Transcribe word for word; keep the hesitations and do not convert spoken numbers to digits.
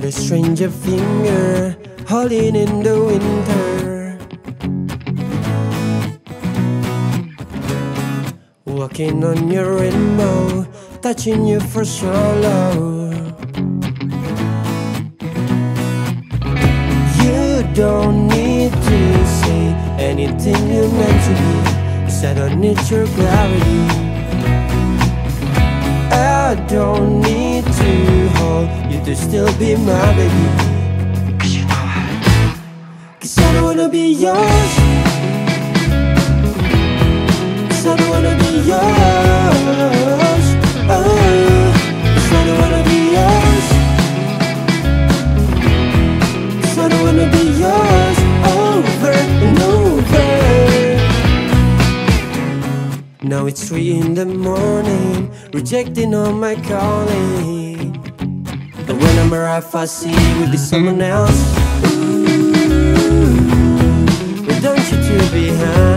a stranger finger holding in the winter, walking on your rainbow, touching you for so long. You don't need to say anything you meant to be, 'cause I don't need your gravity. I don't need to hold you to still be my baby, 'cause you know I, 'cause I don't wanna be yours, 'cause I don't wanna be yours, oh, 'cause I don't wanna be yours, 'cause I don't wanna be yours over and over. Now it's three in the morning, rejecting all my calling, but when I'm arrived I see with be someone else. Ooh, but don't you two behind.